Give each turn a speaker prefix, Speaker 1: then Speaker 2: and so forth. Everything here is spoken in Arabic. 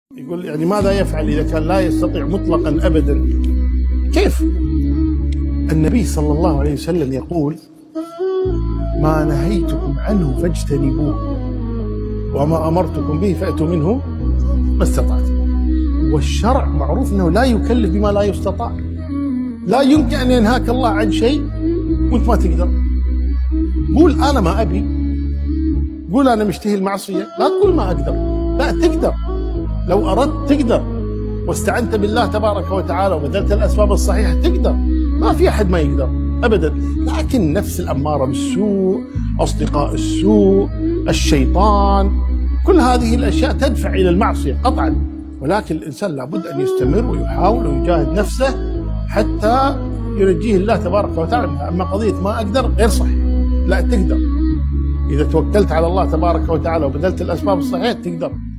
Speaker 1: يقول يعني ماذا يفعل إذا كان لا يستطيع مطلقا أبدا؟ كيف؟ النبي صلى الله عليه وسلم يقول: ما نهيتكم عنه فاجتنبوه وما أمرتكم به فأتوا منه ما استطعتم. والشرع معروف أنه لا يكلف بما لا يستطاع. لا يمكن أن ينهاك الله عن شيء وأنت ما تقدر. قول أنا ما أبي، قول أنا مشتهي المعصية، لا تقول ما أقدر، لا تقدر. لو أردت تقدر، واستعنت بالله تبارك وتعالى وبذلت الأسباب الصحيحة تقدر. ما في أحد ما يقدر أبدا، لكن نفس الأمارة بالسوء، أصدقاء السوء، الشيطان، كل هذه الأشياء تدفع إلى المعصية قطعا. ولكن الإنسان لابد أن يستمر ويحاول ويجاهد نفسه حتى ينجيه الله تبارك وتعالى. أما قضية ما أقدر غير صحيح، لا تقدر. إذا توكلت على الله تبارك وتعالى وبذلت الأسباب الصحيحة تقدر.